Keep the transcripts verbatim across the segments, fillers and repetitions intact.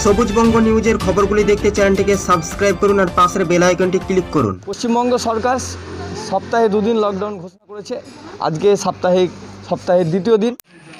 সবুজবঙ্গ নিউজের খবরগুলি দেখতে চ্যানেলটিকে সাবস্ক্রাইব করুন আর পাশের বেল আইকনটি ক্লিক করুন। পশ্চিমবঙ্গ সরকার সপ্তাহে দুদিন লকডাউন ঘোষণা করেছে। আজকে সাপ্তাহিক সপ্তাহের দ্বিতীয় দিন।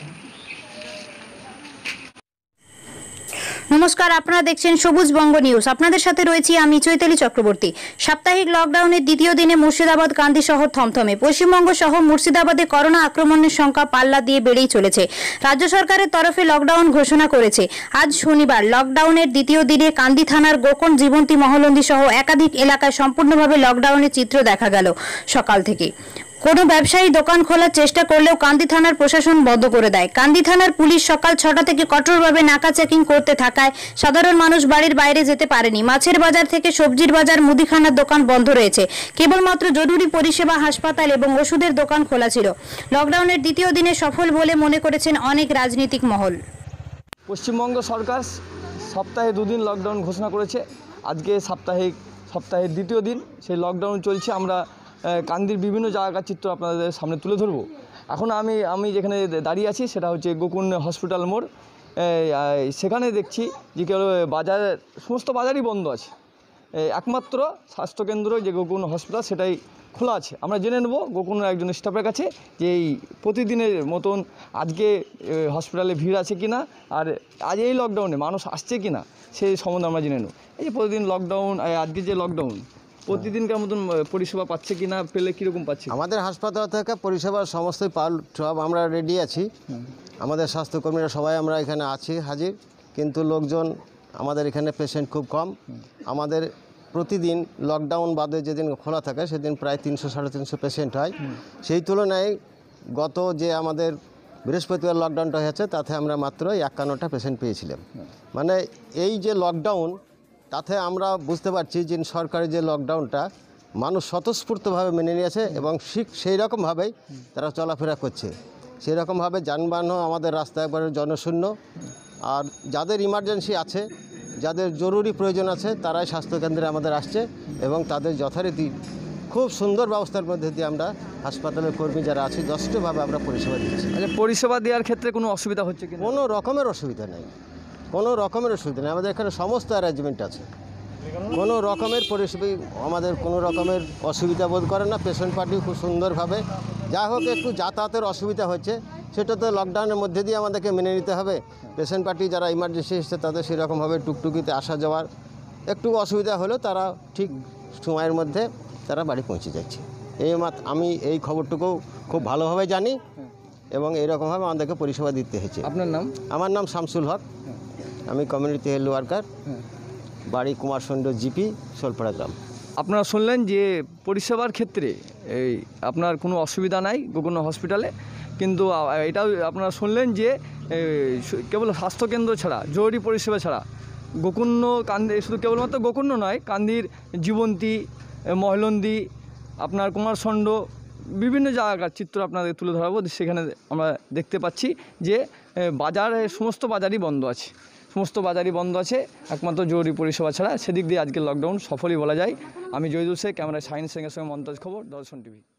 নমস্কার, আপনারা দেখছেন সবুজবঙ্গ নিউজ। আপনাদের সাথে রয়েছি আমি চৈতালি চক্রবর্তী। সাপ্তাহিক লকডাউনের দ্বিতীয় দিনে মুর্শিদাবাদ কান্দি শহর থমথমে। পশ্চিমবঙ্গ সহ মুর্শিদাবাদে করোনা আক্রমণের সংখ্যা পাল্লা দিয়ে বেড়েই চলেছে। রাজ্য সরকারের তরফে লকডাউন ঘোষণা করেছে। আজ শনিবার লকডাউনের দ্বিতীয় দিনে কান্দি থানার গোকন, জীবন্তী, মহলন্দি সহ একাধিক এলাকায় সম্পূর্ণভাবে লকডাউনের চিত্র দেখা গেল। সকাল থেকে কোনো ব্যবসায়ী দোকান খোলার চেষ্টা করলেও কান্দি থানার প্রশাসন বন্ধ করে দেয়। কান্দি থানার পুলিশ সকাল ছটা থেকে কঠোরভাবে নাকা চেকিং করতে থাকায় সাধারণ মানুষ বাড়ির বাইরে যেতে পারেনি। মাছের বাজার থেকে সবজির বাজার, মুদিখানার দোকান বন্ধ রয়েছে। কেবলমাত্র জরুরি পরিষেবা, হাসপাতাল এবং ওষুধের দোকান খোলা ছিল। লকডাউনের দ্বিতীয় দিনে সফল বলে মনে করেছেন অনেক রাজনৈতিক মহল। পশ্চিমবঙ্গ সরকার সপ্তাহে দুদিন লকডাউন ঘোষণা করেছে। আজকে সাপ্তাহিক সপ্তাহের দ্বিতীয় দিন, সেই লকডাউন চলছে। আমরা কান্দির বিভিন্ন জায়গার চিত্র আপনাদের সামনে তুলে ধরব। এখন আমি আমি যেখানে দাঁড়িয়ে আছি সেটা হচ্ছে গোকুন হসপিটাল মোড়। সেখানে দেখছি যে কেউ বাজার, সমস্ত বাজারই বন্ধ আছে। একমাত্র স্বাস্থ্যকেন্দ্র যে গোকুন হসপিটাল সেটাই খোলা আছে। আমরা জেনে নেব গোকুনের একজন স্টাফের কাছে যে এই প্রতিদিনের মতন আজকে হসপিটালে ভিড় আছে কি না, আর আজ এই লকডাউনে মানুষ আসছে কি না সেই সম্বন্ধে আমরা জেনে নেব। এই যে প্রতিদিন লকডাউন, আজকে যে লকডাউন, প্রতিদিনকার মতন পরিষেবা পাচ্ছে কি না, পেলে কীরকম পাচ্ছে? আমাদের হাসপাতাল থেকে পরিষেবা সমস্তই পাল সব আমরা রেডি আছি। আমাদের স্বাস্থ্যকর্মীরা সবাই আমরা এখানে আছি হাজির, কিন্তু লোকজন আমাদের এখানে পেশেন্ট খুব কম। আমাদের প্রতিদিন লকডাউন বাদে যেদিন খোলা থাকে সেদিন প্রায় তিনশো সাড়ে তিনশো পেশেন্ট হয়। সেই তুলনায় গত যে আমাদের বৃহস্পতিবার লকডাউনটা হয়েছে তাতে আমরা মাত্র একান্নটা পেশেন্ট পেয়েছিলাম। মানে এই যে লকডাউন, তাতে আমরা বুঝতে পারছি যে সরকারের যে লকডাউনটা মানুষ স্বতঃস্ফূর্তভাবে মেনে নিয়েছে এবং ঠিক সেই রকমভাবেই তারা চলাফেরা করছে। সেই রকমভাবে যানবাহনও আমাদের রাস্তা একবারে জনশূন্য। আর যাদের ইমার্জেন্সি আছে, যাদের জরুরি প্রয়োজন আছে, তারাই স্বাস্থ্যকেন্দ্রে আমাদের আসছে এবং তাদের যথারীতি খুব সুন্দর ব্যবস্থার মধ্যে দিয়ে আমরা হাসপাতালের কর্মী যারা আছি যথেষ্টভাবে আমরা পরিষেবা দিচ্ছি। আচ্ছা, পরিষেবা দেওয়ার ক্ষেত্রে কোনো অসুবিধা হচ্ছে কি? কোনো রকমের অসুবিধা নেই, কোনো রকমের অসুবিধা নেই। আমাদের এখানে সমস্ত অ্যারেঞ্জমেন্ট আছে। কোনো রকমের পরিষেবা আমাদের কোনো রকমের অসুবিধা বোধ করে না। পেশেন্ট পার্টি খুব সুন্দরভাবে, যা হোক একটু যাতায়াতের অসুবিধা হচ্ছে সেটা তো লকডাউনের মধ্যে দিয়ে আমাদেরকে মেনে নিতে হবে। পেশেন্ট পার্টি যারা ইমার্জেন্সি এসছে তাদের সেরকমভাবে টুকটুকিতে আসা যাওয়ার একটু অসুবিধা হলেও তারা ঠিক সময়ের মধ্যে তারা বাড়ি পৌঁছে যাচ্ছে। এই মাত্র আমি এই খবরটুকু খুব ভালোভাবে জানি এবং এইরকমভাবে আমাদেরকে পরিষেবা দিতে হয়েছে। আপনার নাম? আমার নাম শামসুল হক, আমি কমিউনিটি হেলথ ওয়ার্কার, বাড়ি কুমারসন্ড, জিপি, শোলপাড়া গ্রাম। আপনারা শুনলেন যে পরিষেবার ক্ষেত্রে এই আপনার কোনো অসুবিধা নাই গোকুন হসপিটালে, কিন্তু এটাও আপনারা শুনলেন যে কেবল স্বাস্থ্যকেন্দ্র ছাড়া, জরুরি পরিষেবা ছাড়া গোকুন্ন কান্দি, শুধু কেবলমাত্র গোকুন্ন নয়, কান্দির জীবন্তী, মহলন্দি, আপনার কুমারসন্ড, বিভিন্ন জায়গার চিত্র আপনাদের তুলে ধরাবো। সেখানে আমরা দেখতে পাচ্ছি যে বাজার, সমস্ত বাজারই বন্ধ আছে। সমস্ত বাজারই বন্ধ আছে একমাত্র জরুরি পরিষেবা ছাড়া। সেদিক দিয়ে আজকে লকডাউন সফলই বলা যায়। আমি জয়দুল শেখ, ক্যামেরায় শাহিন সিংয়ের সঙ্গে মন্তাজ, খবর দর্শন টিভি।